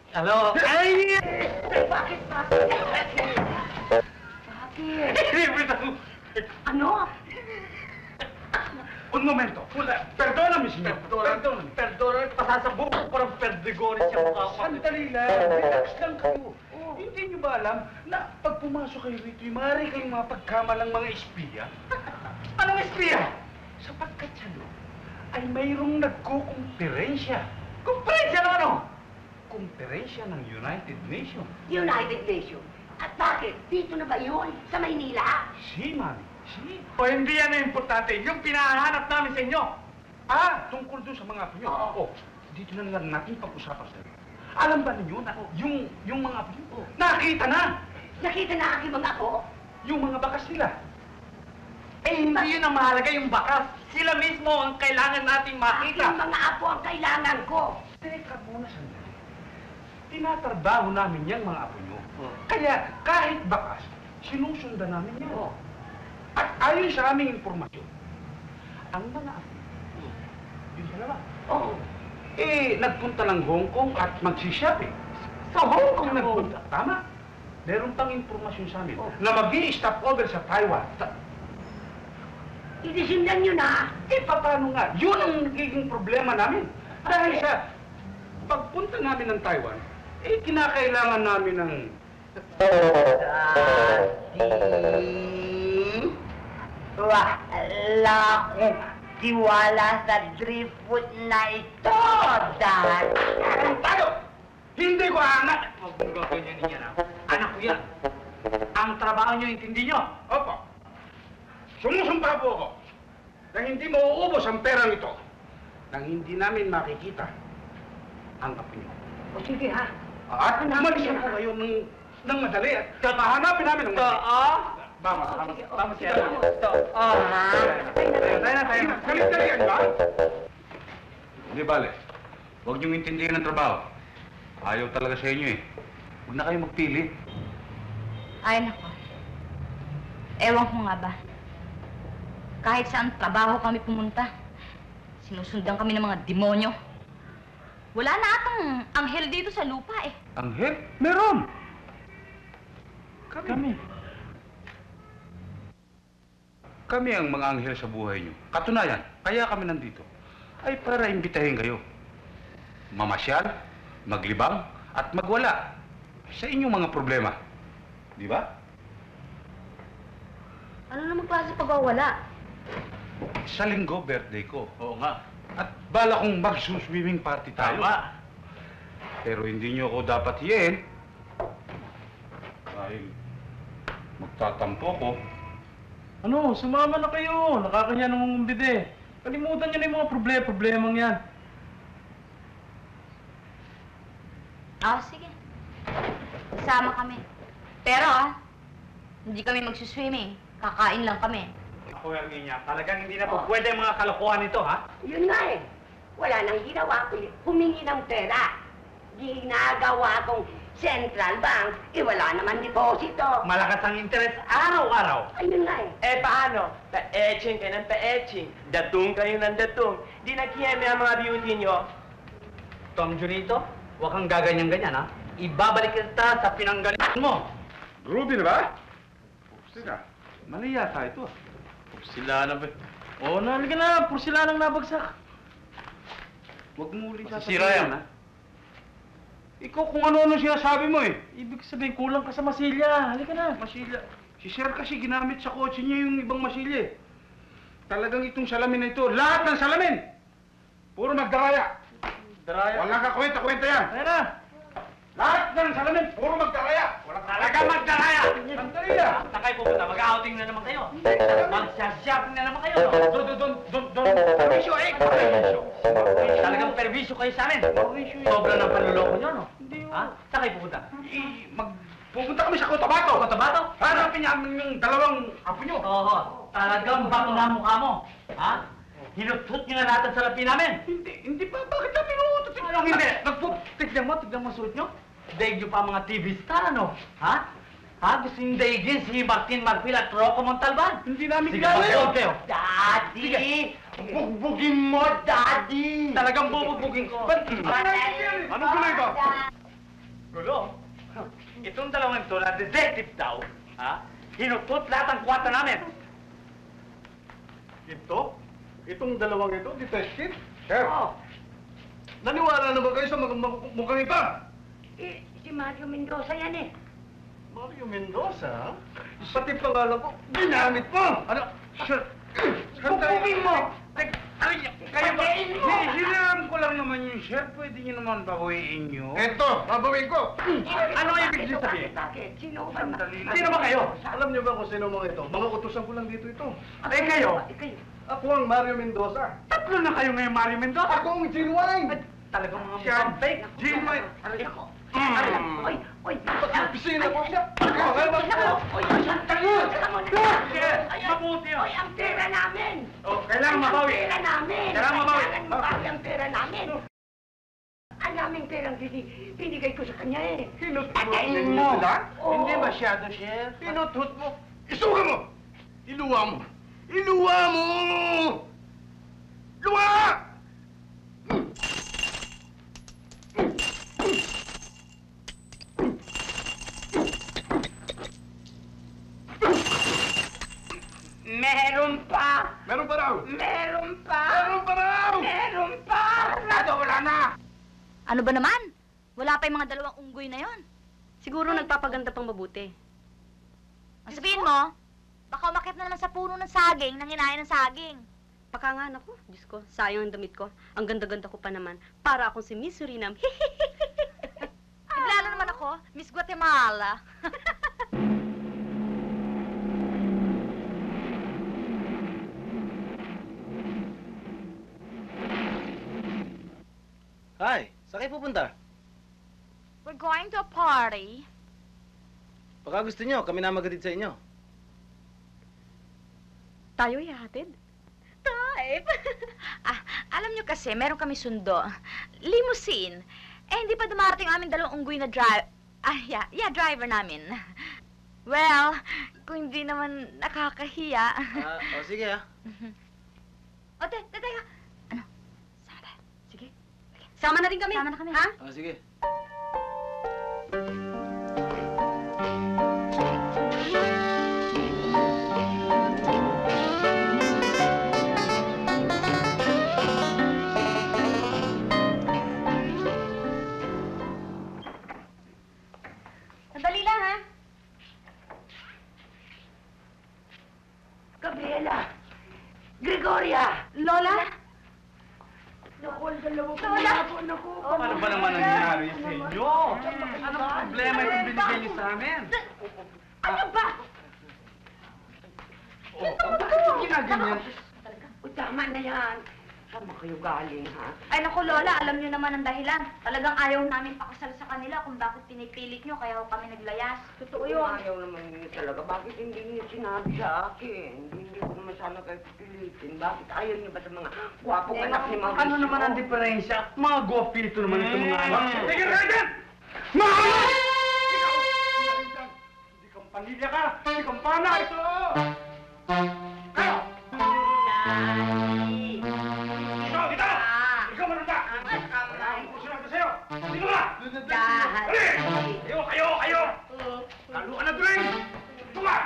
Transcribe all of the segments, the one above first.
Hello? Ay! Bakit? Bakit? Ano? Un momento. Perdóname, señor. Perdóname. Pasasabog ko parang perdigones sa mukha ko. Sandali lang. Relax lang kayo. Hindi niyo ba alam na pag pumasok kayo rito, maaari kayong mapagkamalang mga espiya? Anong espiya? Sapagkat sa loob ay mayroong nagkukumperensya. Kumperensya ng ano? Kumperensya ng United Nations. United Nations? At bakit? Dito na ba yun? Sa Maynila? Si, mami. Si. O hindi yan ang importante. Yung pinahanap namin sa inyo. Tungkol doon sa mga apo nyo. Oo. Dito na lang natin pag-usapan sa inyo. Alam ba ninyo na yung mga apo nyo, nakita na! Nakita na aking mga apo? Yung mga bakas nila. Hindi yun ang mahalaga, yung bakas. Sila mismo ang kailangan nating makita. Aking mga apo ang kailangan ko. Teka muna sandali. Tinatrabaho namin yung mga apo nyo. Kaya kahit bakas, sinusundan namin yan. At ayon sa aming impormasyon, ang mga apo, yung dalawa, nagpunta ng Hong Kong at magsishopping. Sa Hong Kong Nagpunta, tama. Meron pang impormasyon sa amin na mag-i-stop over sa Taiwan. Itisindan nyo na. Paano nga? Yun ang nagiging problema namin. Dahil sa pagpunta namin ng Taiwan, kinakailangan namin ng... Wala akong tiwala sa driftwood na ito, Dad. Tayo! Hindi ko anak! Huwag mong gagawin yan yan, anak ko yan. Ang trabaho nyo, intindi nyo? Opo. Sumusumpa po ako na hindi mauubos ang perang ito nang hindi namin makikita ang apo nyo. O sige, ha? At umalis na po kayo ng madali at hahanapin namin ang madali. Vamos siya. Tayo na. Dali-dalian ba? Hindi, bale. Huwag niyong intindihin ang trabaho. Ayaw talaga sa inyo eh. Huwag na kayo magpili. Ay, nako. Ewan ko nga ba. Kahit saan trabaho kami pumunta, sinusundan kami ng mga demonyo. Wala na atang anghel dito sa lupa eh. Anghel? Meron! Kami ang mga anghel sa buhay niyo. Katunayan, kaya kami nandito ay para imbitahin kayo. Mamasyal, maglibang, at magwala sa inyong mga problema. Di ba? Ano naman klase pagwawala? Sa linggo, birthday ko. Oo nga. At bala kong mag-swimming party tayo. Tama. Pero hindi niyo ako dapat hiyain. Dahil magtatampo ko. Ano, sumama na kayo. Nakakanya ng umbide. Kalimutan niyo na yung mga problemang yan. Sige. Kasama kami. Pero hindi kami magsuswimming. Kakain lang kami. Ako, Erminia, talagang hindi na po pwede ang mga kalokohan nito, ha? Yun nga eh. Wala nang ginawa ko humingi ng pera. Ginagawa kong Central Bank, wala naman deposito. Malakas ang interest araw-araw. Ayun nga eh. Paano? Pa-etching kayo ng pa-etching. Datung kayo ng datung. Di nakiyeme ang mga beauty nyo. Tom Junito, huwag kang gaganyan-ganyan, ha? Ibabalik kita sa pinanggalingan mo. Ruby na ba? Sina? Mali yata ito. Porsilanang ba? Oo, naliga na. Porsilanang nabagsak. Huwag mo ulit Masisira yan, ha? Ikaw kung ano-ano sinasabi mo eh. Ibig sabihin, kulang ka sa masilya. Halika na. Masilya. Si Sir kasi ginamit sa kotse niya yung ibang masilya eh. Talagang itong salamin na ito, lahat ng salamin! Puro magdaraya. Daraya. Walang kakwenta-kwenta yan. Ayan na. Lahat ng salamin, puro magdaraya. Walang talaga magdaraya. Sandali na. Sakay pupunta, mag-outing na naman kayo. Mag-shopping na naman kayo. Don, permisyo eh. Permisyo. Talagang perwisyo kayo sa amin. Sobra ng panluloko nyo, no? Hindi yun. Ha? Sakay pupunta. Pupunta kami sa Cotabato. Cotabato? Hanapin niya yung dalawang apo nyo. Oo. Talagang bato na ang mukha mo. Ha? Hinutut nyo na natin sa lapi namin. Hindi pa. Bakit na pinuutot? Anong hindi? Tignan mo ang suot nyo. Daig nyo pa ang mga TV star, ano? Ha? Gusto yung daigin si Martin Marfil at Rocco Montalban? Hindi namin Sige, kilala mag-out yun. kayo. Daddy! Bugbugin mo, Daddy! Talagang bubugbugin ko. Anong gulay ito? Gulo? Itong dalawang ito na detective daw, ha? Hinutot lahat ang kwarta namin. Ito? Itong dalawang ito, detective? Sir! Oh, Naniwala na ba kayo sa mukhang ito? si Mario Mendoza yan eh. Mario Mendoza? Pati pangalan ko, ginamit mo! Ano? Sir, Kukumin mo! Kayo ba? Hiniram ko lang naman yun, sir. Pwede niyo naman bawiin niyo. Eto, babawiin ko. Ano ibig niyo sabihin? Bakit? Sino ba? Sino ba kayo? Alam niyo ba kung sino mga ito? Mga utusan ko lang dito ito. Eh kayo? Kayo. Ako ang Mario Mendoza. Tatlo na kayo ngayon, Mario Mendoza. Ako ang genuine! Talagang mga Siya, mukhang fake. genuine! Aray ako. Mm. Aray ako. Oy, oy. Pag-opisina ko siya! Oy, Mabuti yun. Oy, ang pera namin! Oh, kailangan mabawi. Ang pera namin! Kailangan mabawi. Kailangan mabawi ang pera namin! Ang daming perang binigay ko sa kanya eh. Patayin mo! Oo. Hindi masyado, chef. Pinuthut mo. Isuka mo! Iluwa mo! Iluwa mo! Luwa! Meron pa! Meron pa raw! Meron pa! Meron pa raw! Meron pa! Wala na! Ano ba naman? Wala pa yung mga dalawang unggoy na yon. Siguro nagpapaganda pang mabuti. Ang sabihin mo, baka umakit na naman sa puno ng saging, nang inahin ng saging. Baka nga, naku, Diyos ko, sayang ang damit ko. Ang ganda-ganda ko pa naman. Para akong si Miss Surinam. Lalo naman ako, Miss Guatemala. Hi, saan kayo pupunta? We're going to a party. Baka gusto nyo, kami na magatid sa inyo. Tayo ihahatid? Type. Alam nyo kasi, meron kami sundo. Limousine. Eh, hindi pa dumarating ang aming dalawang unggoy na driver namin. Well, kung hindi naman nakakahiya. Sige ha. O, teka. Ano? Sama tayo. Sige. Sama na rin kami. Sama na kami. Ha? Sige. Sandali lang, ha? Gabriela! Gregoria! Lola? Naku, ang dalawa ko Lola! Naku, Ano ba naman nangyari sa inyo? Anong problema yung binigay niyo sa amin? Ano ba? Bakit yung ginaganyan? O, tama na yan. Saan ba kayo galing, ha? Ay, naku, Lola, alam niyo naman ang dahilan. Talagang ayaw namin pakasal sa kanila kung bakit pinipilit niyo, kaya ho kami naglayas. Totoo yun. Ayaw naman niyo talaga. Bakit hindi niyo sinabi sa akin? Hindi ko naman sana kayo pipilitin. Bakit ayaw niyo ba sa mga gwapong anak ni Mauricio? Ano naman ang diferensya? Mga gwapito naman ito mga anak. Tigil ka dyan! Mga! Hindi kang pamilya ka! Hindi kang pana! Ito! Kayo! Ikaw! Dito! Ikaw mananda! Wala akong kusunod sa'yo! Sino ka? Kayo! Kaluan na tuloy! Ito ka!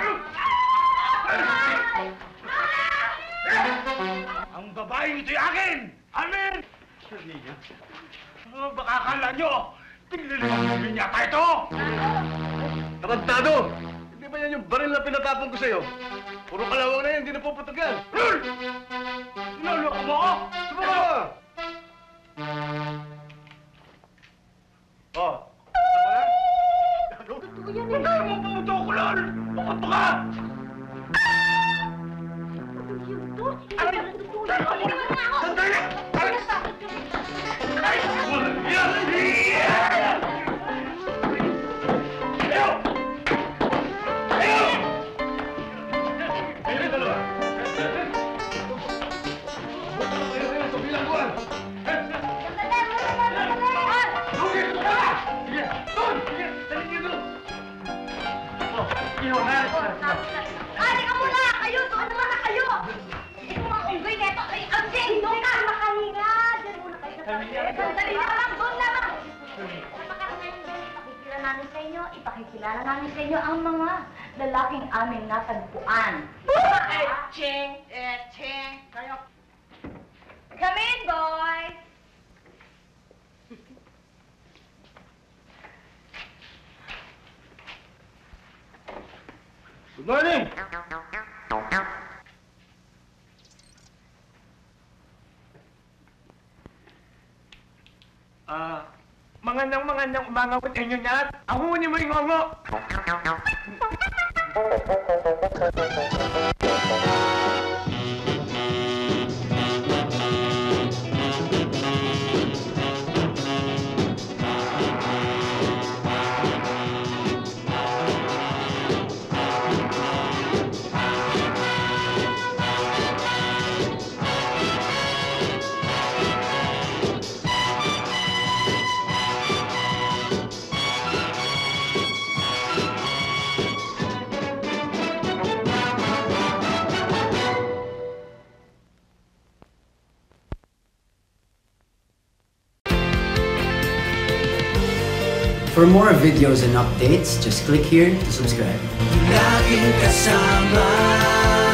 Ang babaeng ito'y akin! Amen! Sernia, baka akala nyo, tignan yata ito! Tarantado! Hindi ba yan yung baril na pinatapon ko sa'yo? Puro kalawang na yan, hindi na puputog yan. Lul! Naloko mo ako! Subukan mo! Oh. Tama na? Huwag mo pumuto ko, Lol! Pakuto ka! Sandali! Halika muna! Kayo! Doon naman na kayo! Ito mga unggoy na ito! Ay, ang sino ka! Makahinga! Diyan muna kayo sa tabi. Sandali na lang! Doon na lang! sa inyo, ipakikilala namin sa inyo ang mga lalaking aming natagpuan. Ching! Ching! Kayo! Come in, boys! Good morning! Mangandang umangawit inyo niya. Ako ni mo yung ngongo. For more videos and updates, just click here to subscribe. Laging kasama